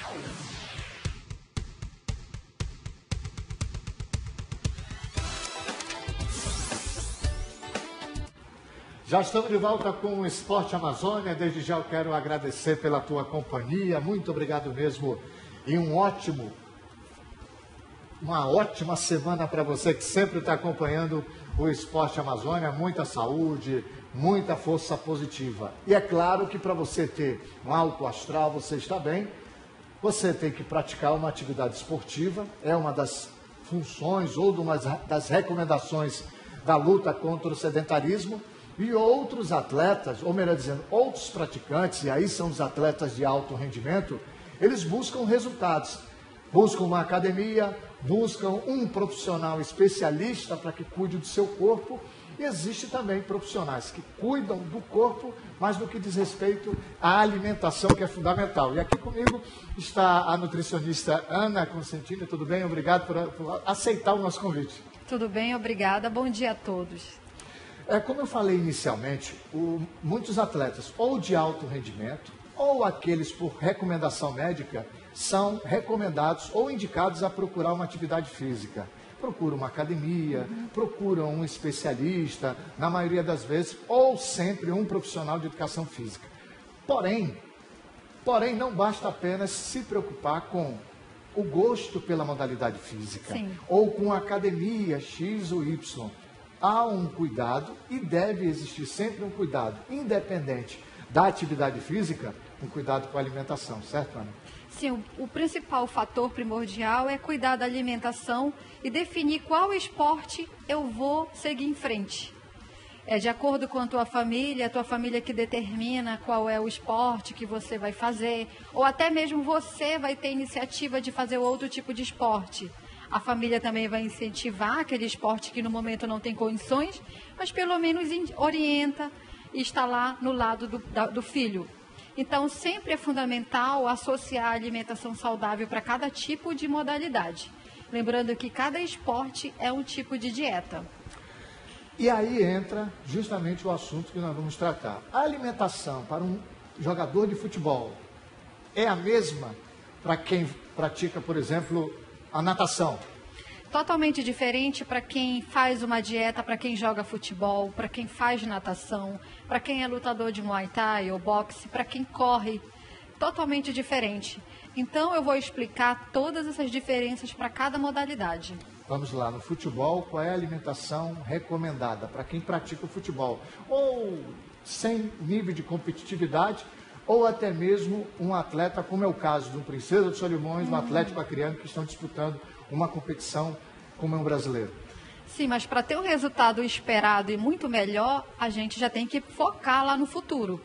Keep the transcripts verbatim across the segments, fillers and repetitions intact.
Já estamos de volta com o Esporte Amazônia. Desde já eu quero agradecer pela tua companhia. Muito obrigado mesmo. E um ótimo, uma ótima semana para você que sempre está acompanhando o Esporte Amazônia. Muita saúde, muita força positiva. E é claro que para você ter um alto astral, você está bem, você tem que praticar uma atividade esportiva. É uma das funções ou uma das recomendações da luta contra o sedentarismo. E outros atletas, ou melhor dizendo, outros praticantes, e aí são os atletas de alto rendimento, eles buscam resultados. Buscam uma academia, buscam um profissional especialista para que cuide do seu corpo. E existe também profissionais que cuidam do corpo, mas no que diz respeito à alimentação, que é fundamental. E aqui comigo está a nutricionista Ana Consentini. Tudo bem? Obrigado por, por aceitar o nosso convite. Tudo bem, obrigada. Bom dia a todos. É, como eu falei inicialmente, o, muitos atletas ou de alto rendimento ou aqueles por recomendação médica são recomendados ou indicados a procurar uma atividade física. Procuram uma academia, uhum. procuram um especialista, na maioria das vezes, ou sempre um profissional de educação física. Porém, porém não basta apenas se preocupar com o gosto pela modalidade física, Sim. ou com a academia X ou Y. Há um cuidado e deve existir sempre um cuidado, independente da atividade física, um cuidado com a alimentação, certo, Ana? Sim, o, o principal fator primordial é cuidar da alimentação e definir qual esporte eu vou seguir em frente. É de acordo com a tua família, a tua família que determina qual é o esporte que você vai fazer, ou até mesmo você vai ter iniciativa de fazer outro tipo de esporte. A família também vai incentivar aquele esporte que no momento não tem condições, mas pelo menos orienta e está lá no lado do, da, do filho. Então, sempre é fundamental associar a alimentação saudável para cada tipo de modalidade. Lembrando que cada esporte é um tipo de dieta. E aí entra justamente o assunto que nós vamos tratar. A alimentação para um jogador de futebol é a mesma para quem pratica, por exemplo, a natação? Totalmente diferente para quem faz uma dieta, para quem joga futebol, para quem faz natação, para quem é lutador de Muay Thai ou boxe, para quem corre. Totalmente diferente. Então eu vou explicar todas essas diferenças para cada modalidade. Vamos lá, no futebol, qual é a alimentação recomendada para quem pratica o futebol? Ou sem nível de competitividade, ou até mesmo um atleta, como é o caso do Princesa de Solimões, hum. um Atlético Acreano, que estão disputando uma competição como é um brasileiro. Sim, mas para ter um resultado esperado e muito melhor, a gente já tem que focar lá no futuro,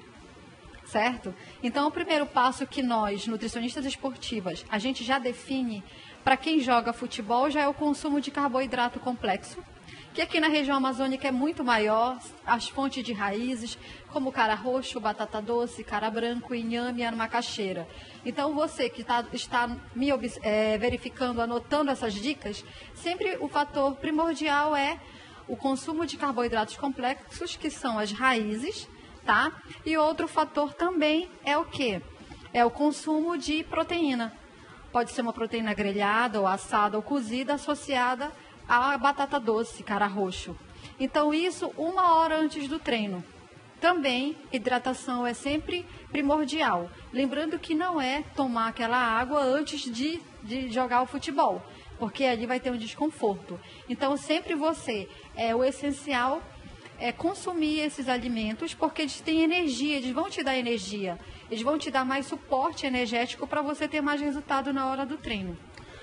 certo? Então, o primeiro passo que nós, nutricionistas esportivas, a gente já define, para quem joga futebol, já é o consumo de carboidrato complexo, que aqui na região amazônica é muito maior, as fontes de raízes, como cara roxo, batata doce, cara branco, inhame e macaxeira. Então, você que tá, está me é, verificando, anotando essas dicas, sempre o fator primordial é o consumo de carboidratos complexos, que são as raízes, tá? E outro fator também é o quê? É o consumo de proteína. Pode ser uma proteína grelhada, ou assada, ou cozida, associada a batata doce, cara roxo. Então, isso uma hora antes do treino. Também, hidratação é sempre primordial. Lembrando que não é tomar aquela água antes de, de jogar o futebol, porque ali vai ter um desconforto. Então, sempre você, é o essencial é consumir esses alimentos, porque eles têm energia, eles vão te dar energia. Eles vão te dar mais suporte energético para você ter mais resultado na hora do treino.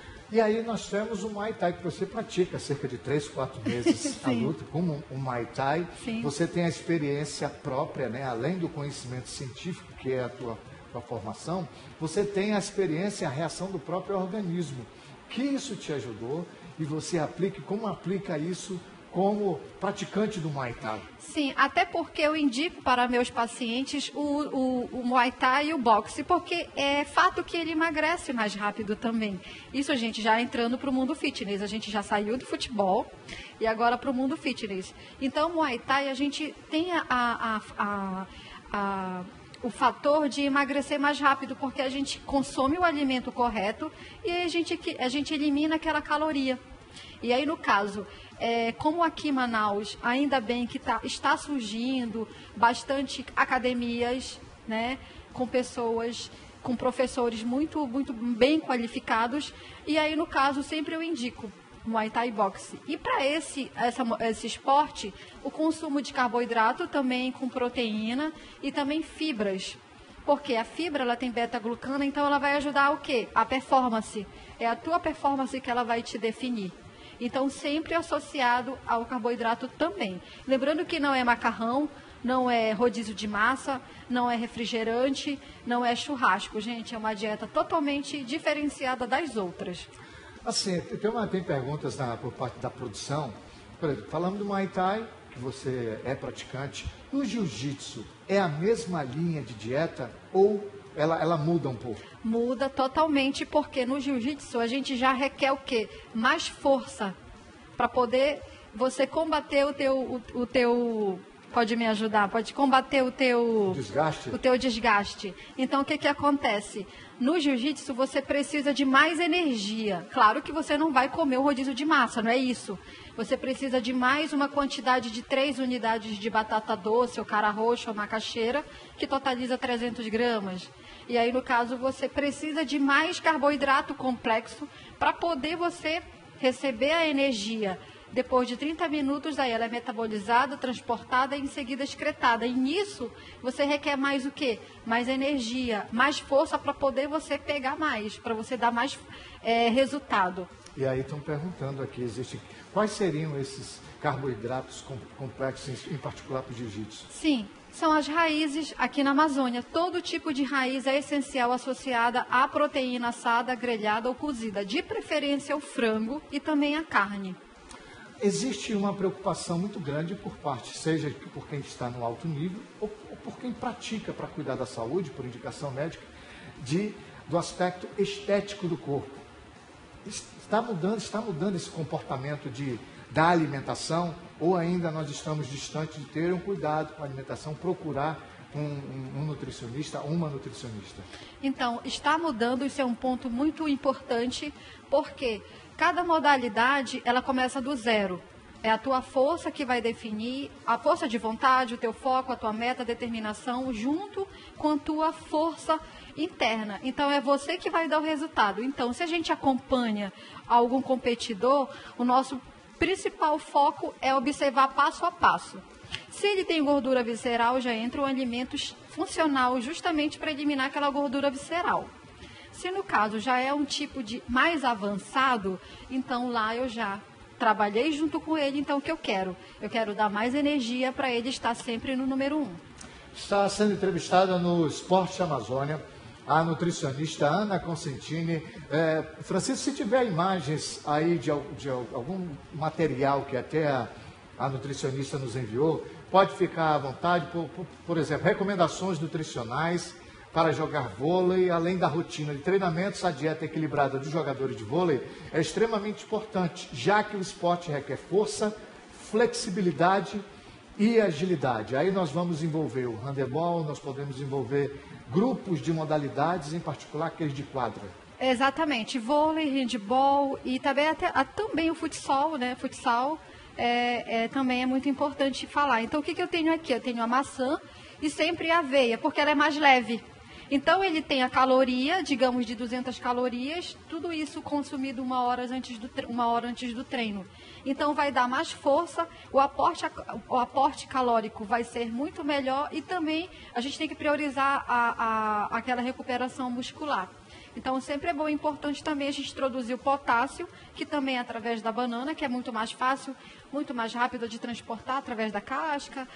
E aí nós temos o Muay Thai que você pratica há cerca de três, quatro meses a luta como o Muay Thai. Sim. Você tem a experiência própria, né? Além do conhecimento científico, que é a tua, tua formação, você tem a experiência, a reação do próprio organismo. Que isso te ajudou e você aplique, como aplica isso como praticante do Muay Thai? Sim, até porque eu indico para meus pacientes o, o, o Muay Thai e o boxe, porque é fato que ele emagrece mais rápido também. Isso a gente já entrando para o mundo fitness, a gente já saiu do futebol e agora para o mundo fitness. Então, o Muay Thai, a gente tem a, a, a, a o fator de emagrecer mais rápido, porque a gente consome o alimento correto e a gente, a gente elimina aquela caloria. E aí, no caso, é, como aqui em Manaus, ainda bem que tá, está surgindo bastante academias, né, com pessoas, com professores muito, muito bem qualificados, e aí, no caso, sempre eu indico Muay Thai Boxe. E para esse, essa, esse esporte, o consumo de carboidrato também com proteína e também fibras. Porque a fibra, ela tem beta-glucana, então ela vai ajudar o quê? A performance. É a tua performance que ela vai te definir. Então, sempre associado ao carboidrato também. Lembrando que não é macarrão, não é rodízio de massa, não é refrigerante, não é churrasco. Gente, é uma dieta totalmente diferenciada das outras. Assim, tem, uma, tem perguntas na, por parte da produção. Por exemplo, falando do Muay Thai, que você é praticante, no Jiu-Jitsu é a mesma linha de dieta ou ela, ela muda um pouco? Muda totalmente, porque no Jiu-Jitsu a gente já requer o quê? Mais força para poder você combater o teu, o, o teu... Pode me ajudar? Pode combater o teu desgaste. O teu desgaste. Então, o que, que acontece? No jiu-jitsu, você precisa de mais energia. Claro que você não vai comer o rodízio de massa, não é isso. Você precisa de mais uma quantidade de três unidades de batata doce, ou cara roxa, ou macaxeira, que totaliza trezentos gramas. E aí, no caso, você precisa de mais carboidrato complexo para poder você receber a energia. Depois de trinta minutos, aí ela é metabolizada, transportada e em seguida excretada. E nisso, você requer mais o quê? Mais energia, mais força para poder você pegar mais, para você dar mais é, resultado. E aí estão perguntando aqui, existe, quais seriam esses carboidratos complexos, em particular para o jiu-jitsu? Sim, são as raízes aqui na Amazônia. Todo tipo de raiz é essencial associada à proteína assada, grelhada ou cozida. De preferência o frango e também a carne. Existe uma preocupação muito grande por parte, seja por quem está no alto nível ou, ou por quem pratica para cuidar da saúde, por indicação médica, de, do aspecto estético do corpo. Está mudando, está mudando esse comportamento de, da alimentação ou ainda nós estamos distantes de ter um cuidado com a alimentação, procurar um, um, um nutricionista, uma nutricionista? Então, está mudando, isso é um ponto muito importante, porque cada modalidade, ela começa do zero. É a tua força que vai definir, a força de vontade, o teu foco, a tua meta, a determinação, junto com a tua força interna. Então, é você que vai dar o resultado. Então, se a gente acompanha algum competidor, o nosso principal foco é observar passo a passo. Se ele tem gordura visceral, já entra um alimento funcional justamente para eliminar aquela gordura visceral. Se no caso já é um tipo de mais avançado, então lá eu já trabalhei junto com ele, então o que eu quero? Eu quero dar mais energia para ele estar sempre no número um. Está sendo entrevistada no Esporte Amazônia a nutricionista Ana Consentini. É, Francisco, se tiver imagens aí de, de algum material que até a, a nutricionista nos enviou, pode ficar à vontade, por, por, por exemplo, recomendações nutricionais para jogar vôlei, além da rotina de treinamentos, a dieta equilibrada dos jogadores de vôlei é extremamente importante, já que o esporte requer força, flexibilidade e agilidade. Aí nós vamos envolver o handebol, nós podemos envolver grupos de modalidades, em particular aqueles de quadra. Exatamente, vôlei, handebol e também, até, também o futsal, né? Futsal é, é, também é muito importante falar. Então, o que, que eu tenho aqui? Eu tenho a maçã e sempre a aveia, porque ela é mais leve. Então, ele tem a caloria, digamos, de duzentas calorias, tudo isso consumido uma hora antes do, uma hora antes do treino. Então, vai dar mais força, o aporte, o aporte calórico vai ser muito melhor e também a gente tem que priorizar a, a, aquela recuperação muscular. Então, sempre é bom e importante também a gente introduzir o potássio, que também é através da banana, que é muito mais fácil, muito mais rápido de transportar através da casca.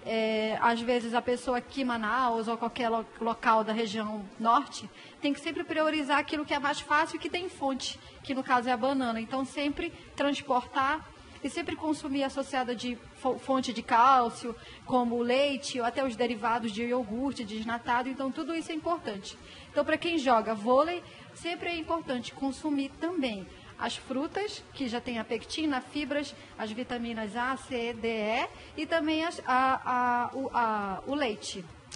É, às vezes a pessoa aqui em Manaus ou qualquer lo local da região norte tem que sempre priorizar aquilo que é mais fácil e que tem fonte, que no caso é a banana. Então sempre transportar e sempre consumir associada de fonte de cálcio, como o leite ou até os derivados de iogurte, desnatado. Então tudo isso é importante. Então para quem joga vôlei, sempre é importante consumir também as frutas, que já tem a pectina, fibras, as vitaminas A, C, D, E e também as, a, a, o, a, o leite.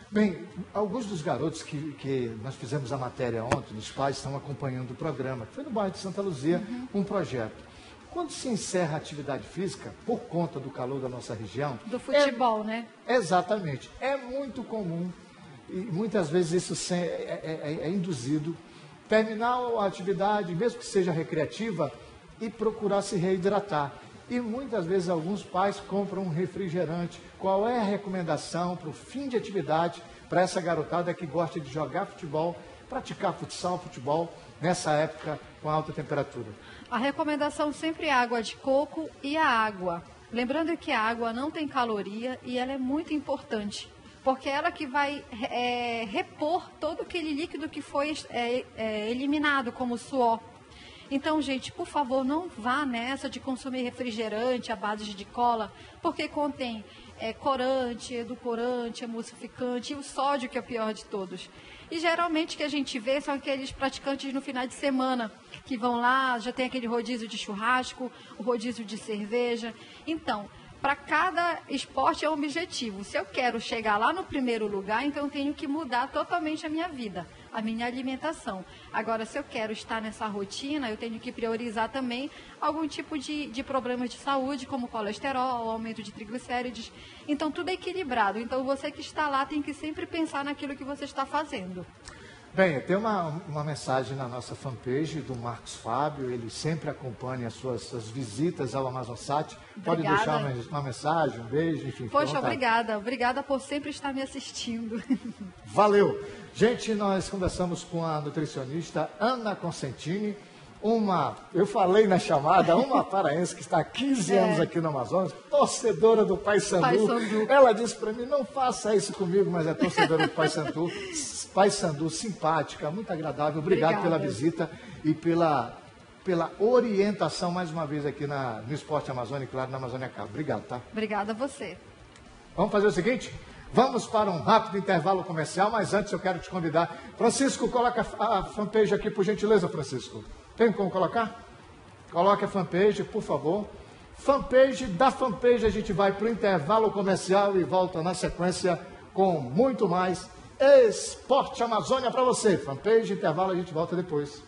Bem, alguns dos garotos que, que nós fizemos a matéria ontem, os pais estão acompanhando o programa, que foi no bairro de Santa Luzia, uhum. um projeto. Quando se encerra a atividade física, por conta do calor da nossa região... Do futebol, é, né? Exatamente. É muito comum, e muitas vezes isso é, é, é, é induzido, terminar a atividade, mesmo que seja recreativa, e procurar se reidratar. E muitas vezes alguns pais compram um refrigerante. Qual é a recomendação para o fim de atividade para essa garotada que gosta de jogar futebol, praticar futsal, futebol, nessa época com alta temperatura? A recomendação sempre é água de coco e a água. Lembrando que a água não tem caloria e ela é muito importante, porque é ela que vai é, repor todo aquele líquido que foi é, é, eliminado, como o suor. Então, gente, por favor, não vá nessa de consumir refrigerante à base de cola, porque contém é, corante, edulcorante, emulsificante e o sódio, que é o pior de todos. E geralmente o que a gente vê são aqueles praticantes no final de semana, que vão lá, já tem aquele rodízio de churrasco, o rodízio de cerveja. Então, para cada esporte é um objetivo. Se eu quero chegar lá no primeiro lugar, então eu tenho que mudar totalmente a minha vida, a minha alimentação. Agora, se eu quero estar nessa rotina, eu tenho que priorizar também algum tipo de, de problemas de saúde, como colesterol, aumento de triglicérides. Então, tudo é equilibrado. Então, você que está lá tem que sempre pensar naquilo que você está fazendo. Bem, tem uma, uma mensagem na nossa fanpage do Marcos Fábio, ele sempre acompanha as suas, suas visitas ao AmazonSat. Pode Obrigada. deixar uma, uma mensagem, um beijo, enfim. Poxa, obrigada. Obrigada por sempre estar me assistindo. Valeu. Gente, nós conversamos com a nutricionista Ana Consentini, uma, eu falei na chamada, uma paraense que está há quinze é. anos aqui no Amazonas, torcedora do Paysandu. Paysandu. Ela disse para mim, não faça isso comigo, mas é torcedora do Paysandu. Paysandu, simpática, muito agradável. Obrigado Obrigada. pela visita e pela, pela orientação, mais uma vez, aqui na, no Esporte Amazônia e, claro, na Amazônia Cabo. Obrigado, tá? Obrigada a você. Vamos fazer o seguinte? Vamos para um rápido intervalo comercial, mas antes eu quero te convidar. Francisco, coloca a fanpage aqui, por gentileza, Francisco. Tem como colocar? Coloque a fanpage, por favor. Fanpage, da fanpage a gente vai para o intervalo comercial e volta na sequência com muito mais Esporte Amazônia para você. Fanpage, intervalo, a gente volta depois.